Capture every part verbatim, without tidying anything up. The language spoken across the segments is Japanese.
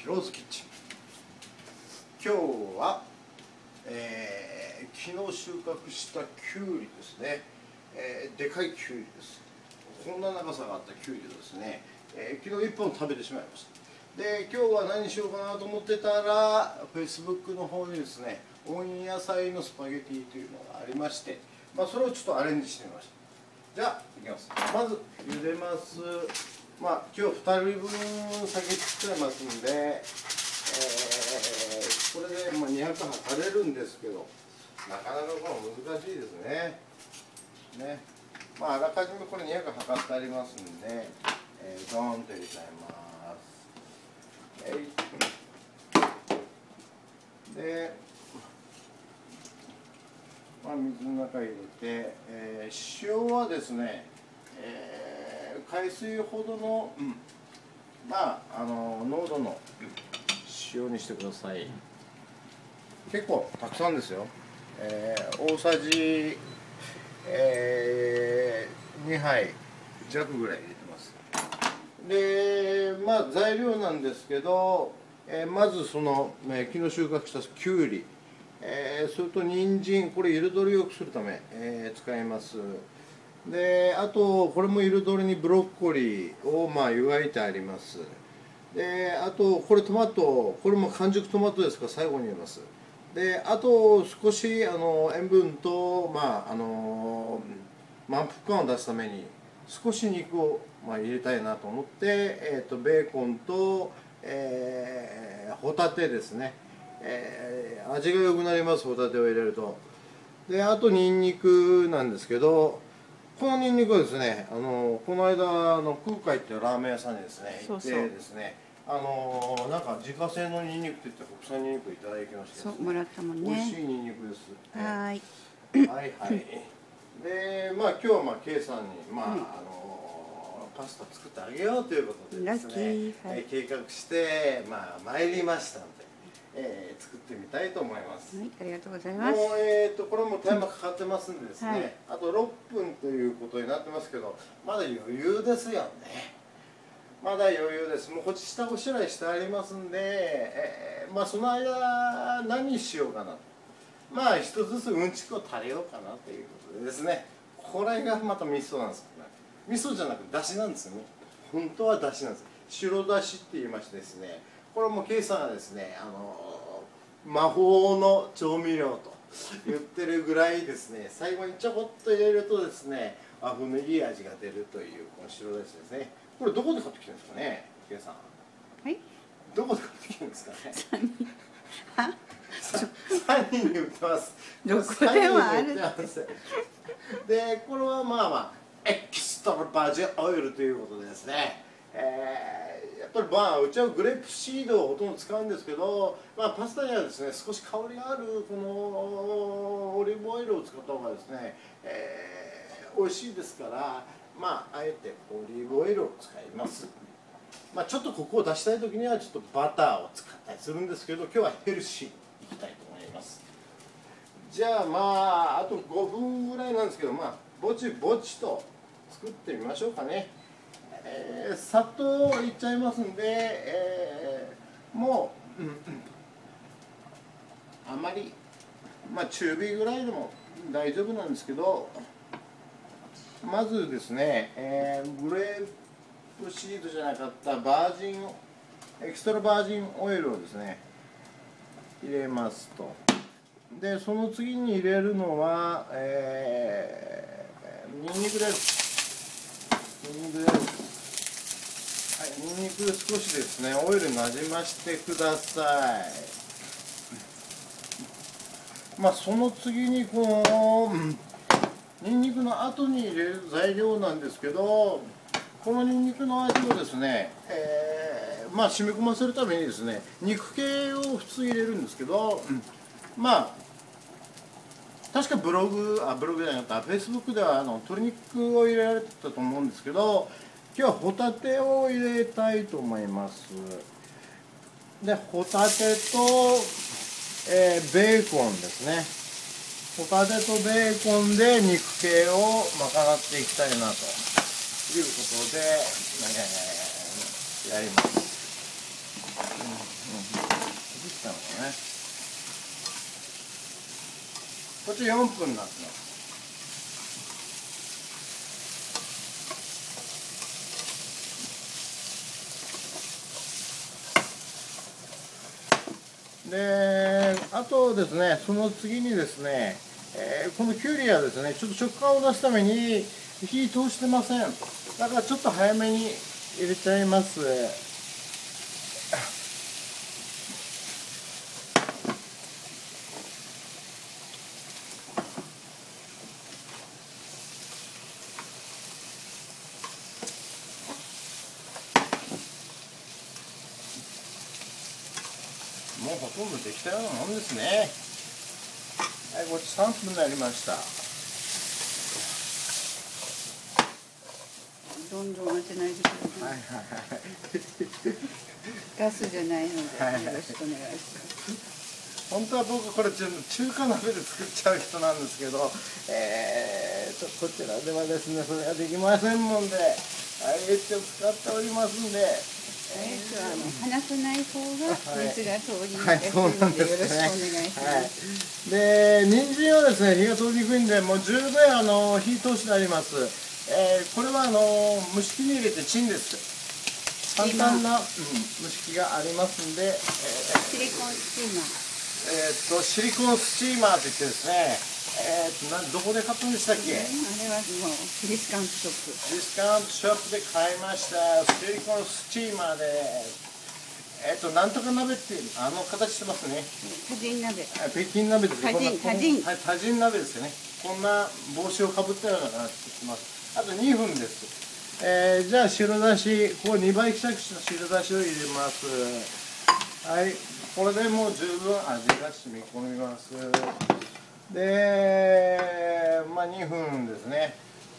ローズキッチン。今日は、えー、昨日収穫したきゅうりですね、えー、でかいきゅうりです。こんな長さがあったきゅうりをですね、えー、昨日いっぽん食べてしまいました。で、今日は何しようかなと思ってたら Facebook の方にですね、温野菜のスパゲティというのがありまして、まあ、それをちょっとアレンジしてみました。じゃあいきます。まず茹でます。まあ今日ふたりぶん先作っちゃいますんで、えー、これでまあにひゃく測れるんですけど、なかなかこれ難しいですね。ね。まああらかじめこれにひゃく測ってありますんで、えー、ドーンと入れちゃいます。えい。で。まあ、水の中入れて、えー、塩はですね、えー、海水ほどの、うん、まああの濃度の塩にしてください。結構たくさんですよ。えー、大さじ、えー、にはい弱ぐらい入れてます。で、まあ材料なんですけど、えー、まずその、えー、昨日収穫したきゅうり。えー、それと人参、これ彩りを良くするため、えー、使います。で、あとこれも彩りにブロッコリーをまあ湯がいてあります。で、あとこれトマト、これも完熟トマトですから最後に入れます。で、あと少しあの塩分とまああの満腹感を出すために少し肉をまあ入れたいなと思って、えー、とベーコンと、えー、ホタテですね。えー、味が良くなります。ホタテを入れると。で、あとニンニクなんですけど、このニンニクはですね、あのこの間の空海っていうラーメン屋さんにですね行ってですね、あのなんか自家製のニンニクって言って国産ニンニクいただきまして、 そうもらったもんね。 美味しいニンニクです。 はい。 はいはい。で、まあ今日はまあ K さんにまあ、うん、あのパスタ作ってあげようということでですね、はい、計画してまあ参りましたので。えー、作ってみたいと思います。 はい、ありがとうございます。 もうえっ、ー、とこれもタイマーかかってますんでですね、はい、あとろっぷんということになってますけど、まだ余裕ですよね。まだ余裕です。もうこっち下ごしらえしてありますんで、えー、まあその間何にしようかなと。まあ一つずつうんちくを垂れようかなということでですね、これがまた味噌なんですけどね。味噌じゃなくだしなんですよね。本当はだしなんです。白だしって言いましてですね、これもケイさんがですね、あの魔法の調味料と言ってるぐらいですね、最後にちょこっと入れるとですね、和風のいい味が出るというこの白だしですね。これどこで買ってきてるんですかね、ケイさん。 はい。 どこで買ってきてるんですかね。 三人。 三人に売ってます。 どこでもある。 で、これはまあまあエキストラバージンオイルということでですね。えー、やっぱりまあうちはグレープシードをほとんど使うんですけど、まあ、パスタにはですね少し香りがあるこのオリーブオイルを使った方がですね、えー、美味しいですから、まああえてオリーブオイルを使います。まあちょっとコクを出したい時にはちょっとバターを使ったりするんですけど、今日はヘルシーにいきたいと思います。じゃあまああとごふんぐらいなんですけど、まあぼちぼちと作ってみましょうかね。えー、砂糖いっちゃいますんで、えー、もう、うん、あまり、まあ、中火ぐらいでも大丈夫なんですけど、まずですね、えー、グレープシードじゃなかったバージンエキストラバージンオイルをですね入れますと。でその次に入れるのは、えー、ニンニクです。ニンニクです。はい、ニンニク少しですね、オイルなじましてください。まあその次にこの、うん、ニンニクの後に入れる材料なんですけど、このニンニクの味をですね、えー、まあ染み込ませるためにですね、肉系を普通入れるんですけど、うん、まあ確かブログあブログじゃなかったフェイスブックではあの鶏肉を入れられてたと思うんですけど、今日はホタテを入れたいと思います。で、ホタテと、えー、ベーコンですね。ホタテとベーコンで肉系を賄っていきたいなということで、えー、やります。 したのかね。こっちよんぷんになってます。で、あとですね、その次にですね、えー、このきゅうりはですね、ちょっと食感を出すために火通してません。だからちょっと早めに入れちゃいます。もうほとんどできたようなもんですね。はい、こっちさんぷんになりました。 どんどん当てないでください。 はいはいはい。 ガスじゃないので、 はいはいよろしくお願いします。 本当は僕これ中華鍋で作っちゃう人なんですけど、えーとこちらではですねそれができませんもんで、アイエッチを使っておりますんで、 えーとあの離さない方が熱が通りにくいはい、そうなんでのでよろしくお願すね。 いします。 はい。で、人参はですね火が通りにくいんで、もう十分あの火通してあります。えー、これはあの蒸し器に入れてチンです。簡単な、うん、蒸し器がありますんで、えー、 シリコンスチーマー。 えー、っとシリコンスチーマーといってですね、えー、っとなんどこで買ったんでしたっけ？ あれはもうディスカウントショップ。 ディスカウントショップで買いました。シリコンスチーマーで、えー、っとなんとか鍋っていうあの形してますね。 タジン鍋。 北京鍋ですね。 タジンタジン。 はい、タジン鍋ですよね。こんな帽子をかぶったような形してます。あとにふんです。えー、じゃあ白だし、ここにばい希釈した白だしを入れます。はい、これでもう十分味が染み込みます。で、まあにふんですね。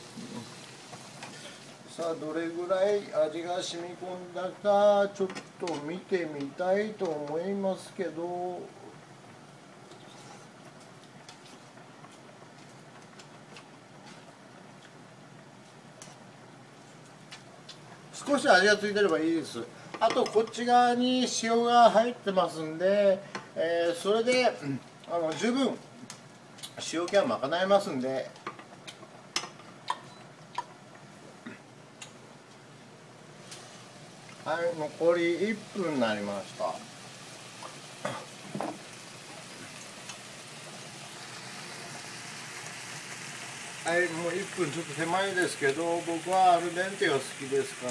さあどれぐらい味が染み込んだかちょっと見てみたいと思いますけど。少し味がついてればいいです。あとこっち側に塩が入ってますんで、えー、それで、うん、あの十分塩気は賄えますんで、はい、残りいっぷんになりました。はい、もういっぷんちょっと手前ですけど、僕はアルデンテが好きですから、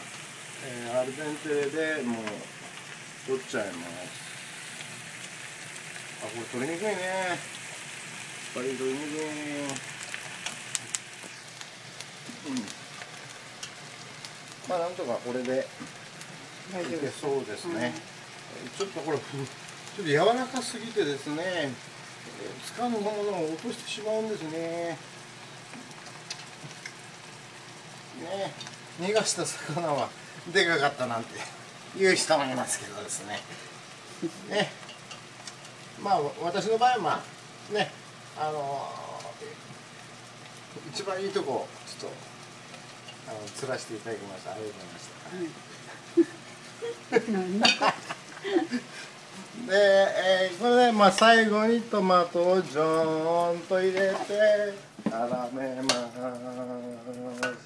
えー、アルデンテでもう取っちゃいます。あ、これ取りにくいね。やっぱり取りにくいね。うん。まあなんとかこれで大丈夫です。 そうですね。うん、ちょっとこれちょっと柔らかすぎてですね、つかぬものを落としてしまうんですね。ね、逃がした魚はでかかったなんて言う人もいますけどですね。ね、まあ私の場合はまあね、あのー、一番いいとこちょっとあの釣らせていただきました。ありがとうございました。で、えー、これでまあ最後にトマトをジョーンと入れて絡めます。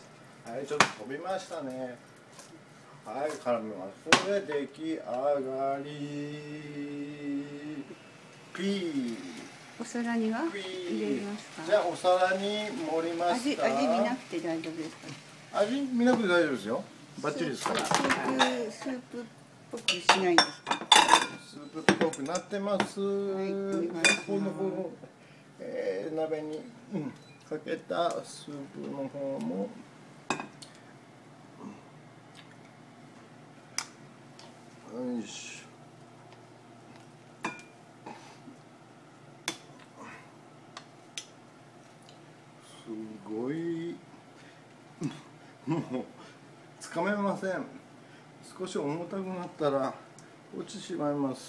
はい、ちょっと飛びましたね。はい、絡めます。これで出来上がり。ピー。 お皿には入れますか？ じゃあお皿に盛りますか。 味、味見なくて大丈夫ですか？ 味見なくて大丈夫ですよ。バッチリですから。 スープ、スープっぽくしないんですか？ スープっぽくなってます。はい、このこの、えー、鍋に、うん、かけたスープの方も。よいしょ。すごいもうつかめません。少し重たくなったら落ちてしまいます。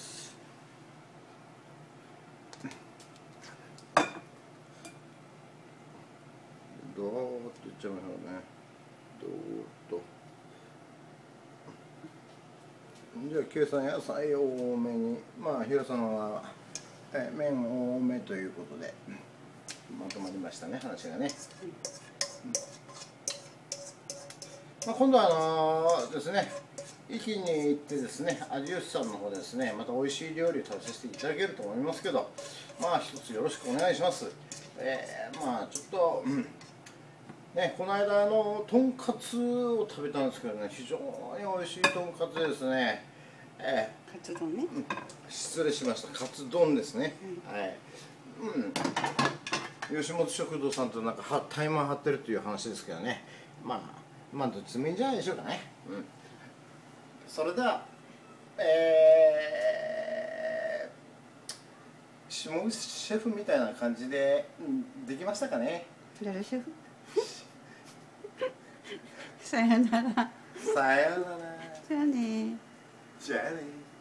どーっといっちゃいましょうね。どーっとじゃあ計算野菜多めに、まあ平さんはえ麺多めということでまとまりましたね、話がね。うん、まあ、今度はあのー、ですね、壱岐に行ってですね、有吉さんの方でですね、また美味しい料理を食べさせていただけると思いますけど、まあ一つよろしくお願いします。えー、まあちょっと、うんね、この間あのとんかつを食べたんですけどね、非常に美味しいとんかつですね。えー、 カツ丼ね、 うん、失礼しました、カツ丼ですね。うん、はい、うん、吉本食堂さんとなんかはタイマン張ってるという話ですけどね、まあまあどっちでもいいんじゃないでしょうかね。うん、それでは、えー、下口シェフみたいな感じで、うん、できましたかね。 誰シェフさよなら。 さようなら。 じゃあね。 じゃあね。